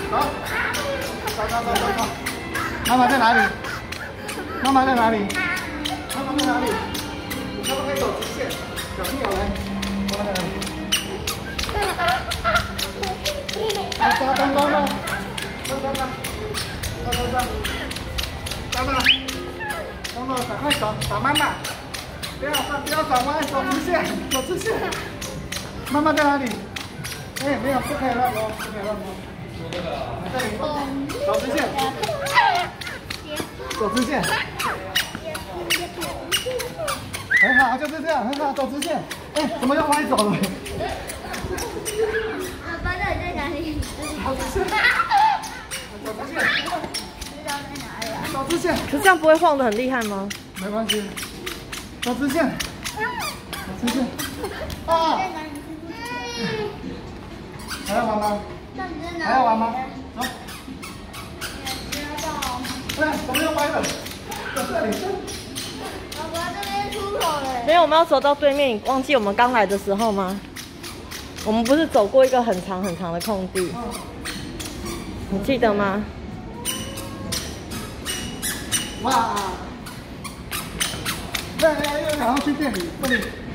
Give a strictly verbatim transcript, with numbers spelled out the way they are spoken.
走，走走走走走。妈妈在哪里？妈妈在哪里？妈妈在哪里？妈妈可以走直线。小朋友来，妈妈在哪里？来，走，等等等，走走走，走走走，妈妈，等等，赶快走，找妈妈。不要转，不要转弯，走直线，走直线。妈妈在哪里？哎，没有，不可以乱摸，不可以乱摸。这里，走直线，走直线，很好，就是这样，很好，走直线。哎，怎么又歪走了？ 爸爸到底在哪里？ 走直线，走直线， 知道在哪里啊？ 走直线。 可是这样不会晃得很厉害吗？ 没关系，走直线，走直线。啊！还要玩吗？还要玩吗？走。哎，怎么又歪了？在这里。 爸爸这边出口了。 没有，我们要走到对面。你忘记我们刚来的时候吗？我们不是走过一个很长很长的空地，你记得吗？ 哇！来来来，然后去店里，这里。